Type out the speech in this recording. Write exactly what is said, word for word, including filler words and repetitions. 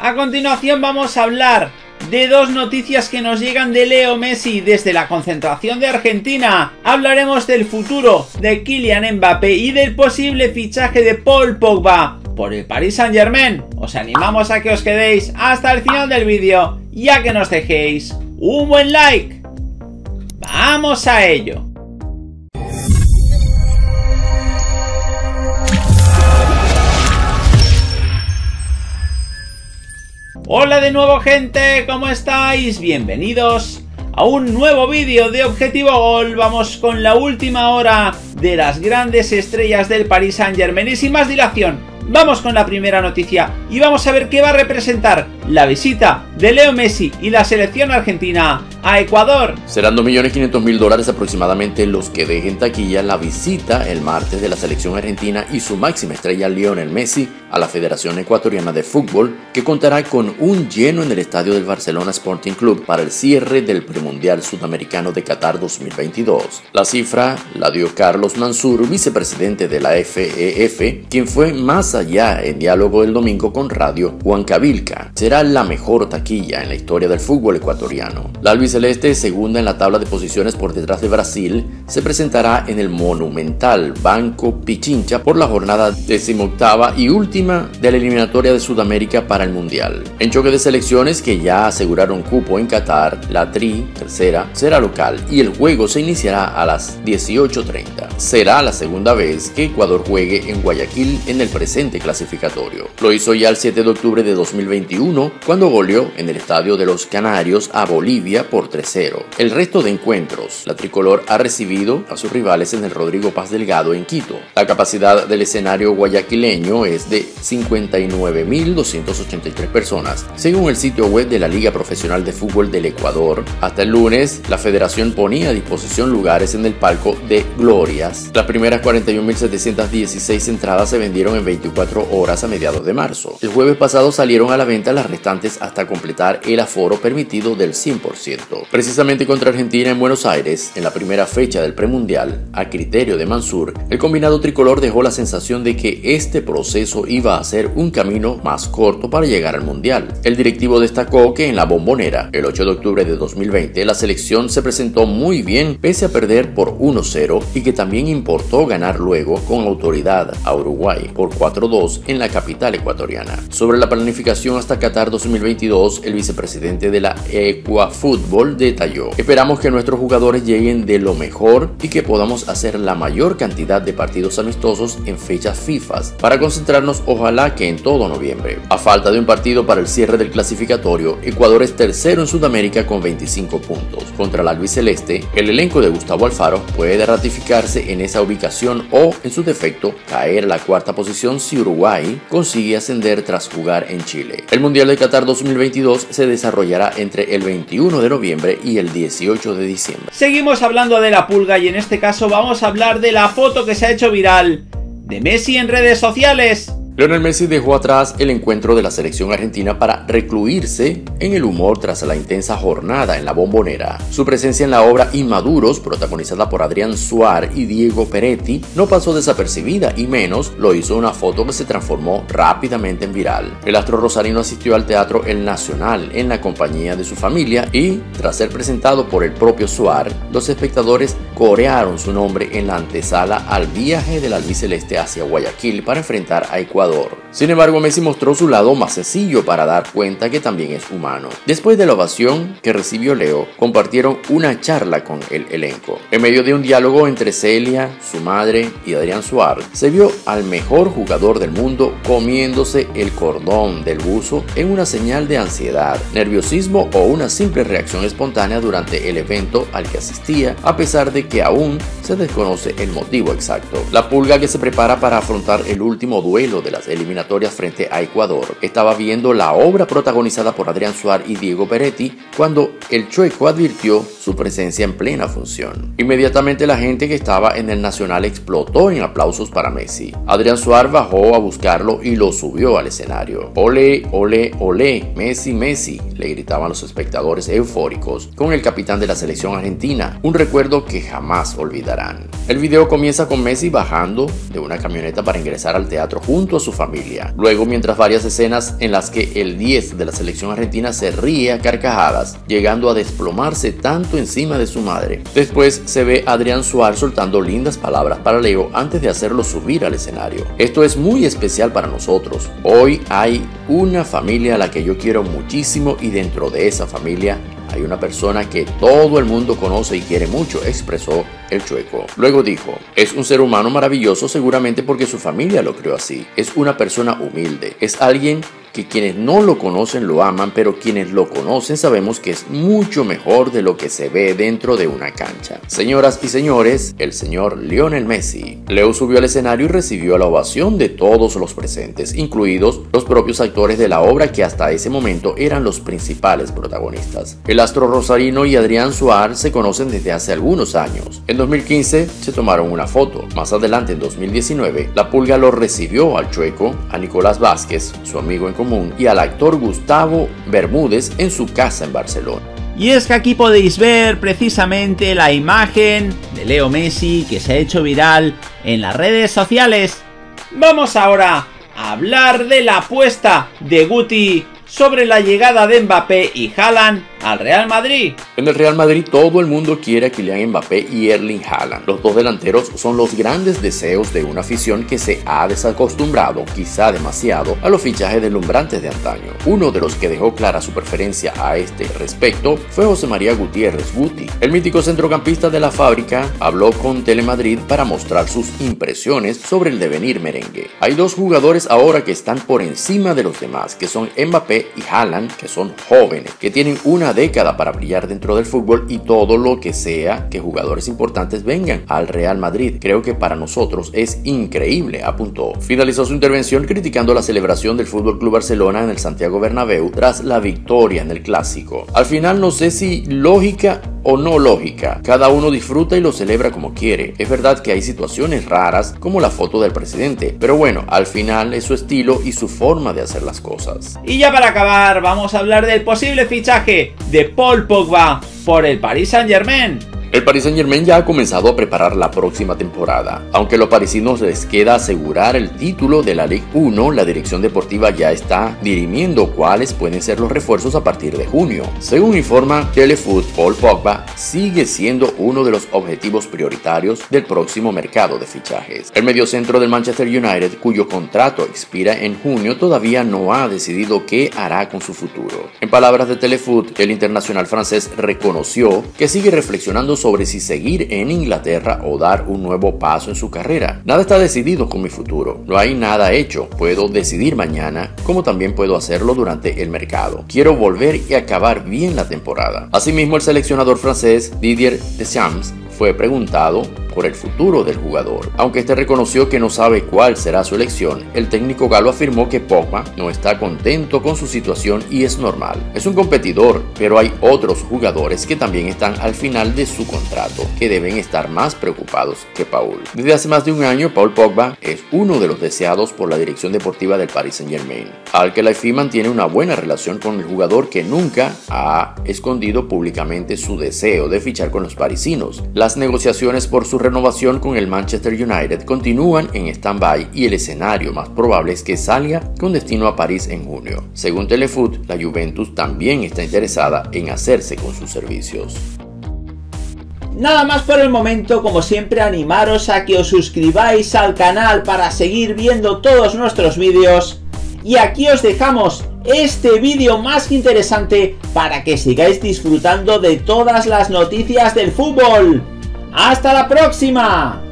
A continuación vamos a hablar de dos noticias que nos llegan de Leo Messi desde la concentración de Argentina. Hablaremos del futuro de Kylian Mbappé y del posible fichaje de Paul Pogba por el Paris Saint-Germain. Os animamos a que os quedéis hasta el final del vídeo y a que nos dejéis un buen like. ¡Vamos a ello! Hola de nuevo, gente, ¿cómo estáis? Bienvenidos a un nuevo vídeo de Objetivo Gol. Vamos con la última hora de las grandes estrellas del Paris Saint-Germain y sin más dilación, vamos con la primera noticia y vamos a ver qué va a representar la visita de Leo Messi y la selección argentina a Ecuador. Serán dos millones quinientos mil dólares aproximadamente los que dejen taquilla la visita el martes de la selección argentina y su máxima estrella Lionel Messi a la Federación Ecuatoriana de Fútbol, que contará con un lleno en el estadio del Barcelona Sporting Club para el cierre del premundial sudamericano de Qatar dos mil veintidós. La cifra la dio Carlos Mansur, vicepresidente de la F E F, quien fue más allá en diálogo el domingo con Radio Huancavilca. Será la mejor taquilla en la historia del fútbol ecuatoriano. La albiceleste, segunda en la tabla de posiciones por detrás de Brasil, se presentará en el monumental Banco Pichincha por la jornada decimoctava y última de la eliminatoria de Sudamérica para el Mundial. En choque de selecciones que ya aseguraron cupo en Qatar, la Tri, tercera, será local y el juego se iniciará a las dieciocho treinta. Será la segunda vez que Ecuador juegue en Guayaquil en el presente clasificatorio. Lo hizo ya el siete de octubre de dos mil veintiuno cuando goleó en el Estadio de los Canarios a Bolivia por tres cero. El resto de encuentros, la tricolor ha recibido a sus rivales en el Rodrigo Paz Delgado en Quito. La capacidad del escenario guayaquileño es de cincuenta y nueve mil doscientas ochenta y tres personas, según el sitio web de la Liga Profesional de Fútbol del Ecuador. Hasta el lunes, la federación ponía a disposición lugares en el palco de Glorias. Las primeras cuarenta y un mil setecientas dieciséis entradas se vendieron en veinticuatro horas a mediados de marzo. El jueves pasado salieron a la venta las restantes hasta completar el aforo permitido del cien por ciento. Precisamente contra Argentina en Buenos Aires, en la primera fecha del premundial, a criterio de Mansur, el combinado tricolor dejó la sensación de que este proceso iba a ser un camino más corto para llegar al mundial. El directivo destacó que en la Bombonera, el ocho de octubre de dos mil veinte, la selección se presentó muy bien pese a perder por uno cero y que también importó ganar luego con autoridad a Uruguay por cuatro dos en la capital ecuatoriana. Sobre la planificación hasta Qatar dos mil veintidós, el vicepresidente de la Ecuafútbol detalló: esperamos que nuestros jugadores lleguen de lo mejor y que podamos hacer la mayor cantidad de partidos amistosos en fechas FIFA para concentrarnos ojalá que en todo noviembre. A falta de un partido para el cierre del clasificatorio, Ecuador es tercero en Sudamérica con veinticinco puntos. Contra la albiceleste, el elenco de Gustavo Alfaro puede ratificarse en esa ubicación o, en su defecto, caer a la cuarta posición si Uruguay consigue ascender tras jugar en Chile. El Mundial de Qatar dos mil veintidós se desarrollará entre el veintiuno de noviembre y el dieciocho de diciembre. Seguimos hablando de la pulga y en este caso vamos a hablar de la foto que se ha hecho viral de Messi en redes sociales. Lionel Messi dejó atrás el encuentro de la selección argentina para recluirse en el humor tras la intensa jornada en la Bombonera. Su presencia en la obra Inmaduros, protagonizada por Adrián Suar y Diego Peretti, no pasó desapercibida y menos lo hizo una foto que se transformó rápidamente en viral. El astro rosarino asistió al Teatro El Nacional en la compañía de su familia y, tras ser presentado por el propio Suar, los espectadores corearon su nombre en la antesala al viaje del albiceleste hacia Guayaquil para enfrentar a Ecuador. Sin embargo, Messi mostró su lado más sencillo para dar cuenta que también es humano. Después de la ovación que recibió Leo, compartieron una charla con el elenco. En medio de un diálogo entre Celia, su madre y Adrián Suar, se vio al mejor jugador del mundo comiéndose el cordón del buzo en una señal de ansiedad, nerviosismo o una simple reacción espontánea durante el evento al que asistía, a pesar de que aún se desconoce el motivo exacto. La pulga, que se prepara para afrontar el último duelo de la las eliminatorias frente a Ecuador, estaba viendo la obra protagonizada por Adrián Suar y Diego Peretti cuando el chueco advirtió su presencia en plena función. Inmediatamente la gente que estaba en el Nacional explotó en aplausos para Messi. Adrián Suar bajó a buscarlo y lo subió al escenario. Ole, ole, ole, Messi, Messi, le gritaban los espectadores eufóricos con el capitán de la selección argentina, un recuerdo que jamás olvidarán. El video comienza con Messi bajando de una camioneta para ingresar al teatro junto a su su familia. Luego, mientras varias escenas en las que el diez de la selección argentina se ríe a carcajadas, llegando a desplomarse tanto encima de su madre. Después se ve a Adrián Suárez soltando lindas palabras para Leo antes de hacerlo subir al escenario. Esto es muy especial para nosotros. Hoy hay una familia a la que yo quiero muchísimo y dentro de esa familia hay una persona que todo el mundo conoce y quiere mucho, expresó el Chueco. Luego dijo, es un ser humano maravilloso seguramente porque su familia lo creó así. Es una persona humilde, es alguien que quienes no lo conocen lo aman, pero quienes lo conocen sabemos que es mucho mejor de lo que se ve dentro de una cancha. Señoras y señores, el señor Lionel Messi. Leo subió al escenario y recibió la ovación de todos los presentes, incluidos los propios actores de la obra que hasta ese momento eran los principales protagonistas. El astro rosarino y Adrián Suárez se conocen desde hace algunos años. En dos mil quince se tomaron una foto. Más adelante, en dos mil diecinueve, la Pulga lo recibió al Chueco, a Nicolás Vázquez, su amigo en común, y al actor Gustavo Bermúdez en su casa en Barcelona. Y es que aquí podéis ver precisamente la imagen de Leo Messi que se ha hecho viral en las redes sociales. Vamos ahora a hablar de la apuesta de Guti sobre la llegada de Mbappé y Haaland al Real Madrid. En el Real Madrid todo el mundo quiere a Kylian Mbappé y Erling Haaland. Los dos delanteros son los grandes deseos de una afición que se ha desacostumbrado, quizá demasiado, a los fichajes deslumbrantes de antaño. Uno de los que dejó clara su preferencia a este respecto fue José María Gutiérrez Guti. El mítico centrocampista de la fábrica habló con Telemadrid para mostrar sus impresiones sobre el devenir merengue. Hay dos jugadores ahora que están por encima de los demás, que son Mbappé y Haaland, que son jóvenes, que tienen una década para brillar dentro del fútbol y todo lo que sea que jugadores importantes vengan al Real Madrid. Creo que para nosotros es increíble, apuntó. Finalizó su intervención criticando la celebración del F C Barcelona en el Santiago Bernabéu tras la victoria en el Clásico. Al final no sé si lógica o no lógica, cada uno disfruta y lo celebra como quiere. Es verdad que hay situaciones raras como la foto del presidente, pero bueno, al final es su estilo y su forma de hacer las cosas. Y ya para acabar, vamos a hablar del posible fichaje de Paul Pogba por el Paris Saint-Germain. El Paris Saint-Germain ya ha comenzado a preparar la próxima temporada. Aunque a los parisinos les queda asegurar el título de la Ligue uno, la dirección deportiva ya está dirimiendo cuáles pueden ser los refuerzos a partir de junio. Según informa Telefoot, Paul Pogba sigue siendo uno de los objetivos prioritarios del próximo mercado de fichajes. El mediocentro del Manchester United, cuyo contrato expira en junio, todavía no ha decidido qué hará con su futuro. En palabras de Telefoot, el internacional francés reconoció que sigue reflexionando sobre si seguir en Inglaterra o dar un nuevo paso en su carrera. Nada está decidido con mi futuro, no hay nada hecho, puedo decidir mañana, como también puedo hacerlo durante el mercado. Quiero volver y acabar bien la temporada. Asimismo, el seleccionador francés Didier Deschamps fue preguntado por el futuro del jugador. Aunque este reconoció que no sabe cuál será su elección, el técnico galo afirmó que Pogba no está contento con su situación y es normal. Es un competidor, pero hay otros jugadores que también están al final de su contrato, que deben estar más preocupados que Paul. Desde hace más de un año, Paul Pogba es uno de los deseados por la dirección deportiva del Paris Saint-Germain. Al-Khelaifi mantiene una buena relación con el jugador que nunca ha escondido públicamente su deseo de fichar con los parisinos. Las negociaciones por su renovación con el Manchester United continúan en stand-by y el escenario más probable es que salga con destino a París en junio. Según Telefoot, la Juventus también está interesada en hacerse con sus servicios. Nada más por el momento, como siempre animaros a que os suscribáis al canal para seguir viendo todos nuestros vídeos y aquí os dejamos este vídeo más que interesante para que sigáis disfrutando de todas las noticias del fútbol. ¡Hasta la próxima!